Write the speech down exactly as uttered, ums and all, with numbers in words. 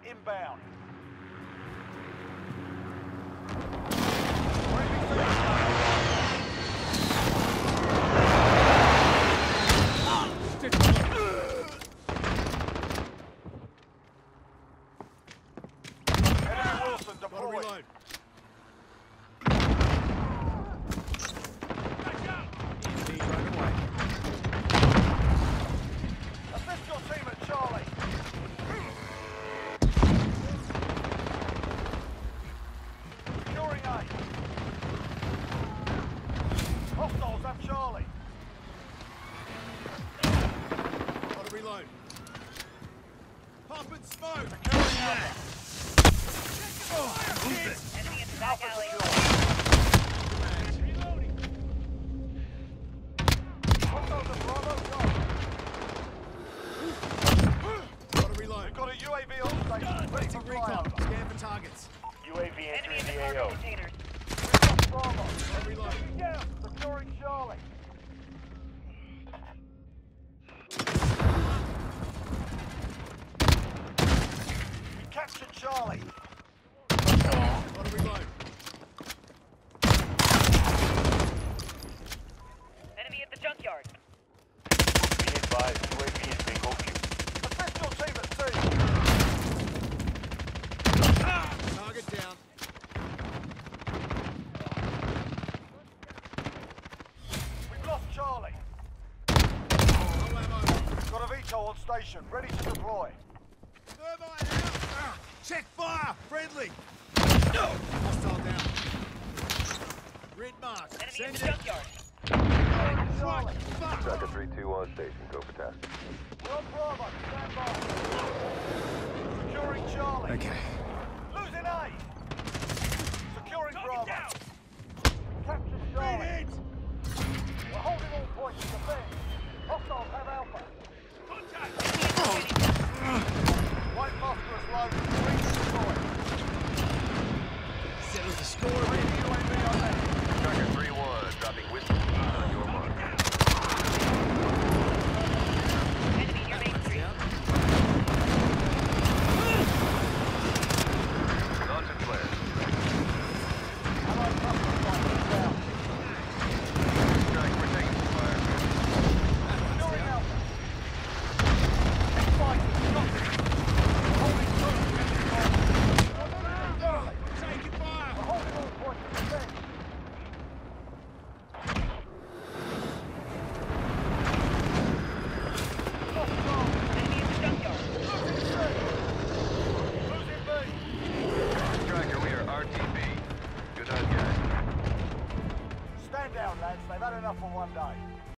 inbound. Enemy Wilson deployed. Assist your team at Charlie. Securing A. Hostiles have Charlie. Gotta reload. Pump and smoke. Securing A. Enemy in the back alley. Hostiles at Bravo Charlie. Gotta reload. We've got a U A V on station. Ready for Recon. flyover. Scan for targets. U A V Enemy entering in the the cargo A O. containers. We've got Bravo. Gotta reload. Down. Securing Charlie. We captured Charlie. Gotta reload. Enemy at the junkyard. Be advised, U A V is bingo fuel. Assist your team at C. Target down. We've lost Charlie. No ammo. Got a V TOL on station. Ready to deploy. Thermite out. Check fire. Friendly. Hostile down. Red mark. Enemy in Send the it. junkyard. Charlie. Fuck. Tracker three two on station. Go for task. We're on Bravo. Stand by. Securing Charlie. Okay. Losing A. Securing Bravo. Captured Charlie. We're holding all points to defend. Hostiles have Alpha. White phosphorus loaded. Three destroyed. Settles the score a Three bit. U A V on that. Tracker three one dropping whistle on your mark. Enemy near Main Street. Launching flare. Allied phosphorus line down. Strike, we're taking fire. Securing Alpha. Fighting. Got it. We're holding true. Charlie. Taking fire. We're holding all points to defend. Lost Charlie. Enemy in the junkyard. Losing C. Losing B. Tracker, we are R T B. Good on guys. Stand down, lads. They've had enough for one day.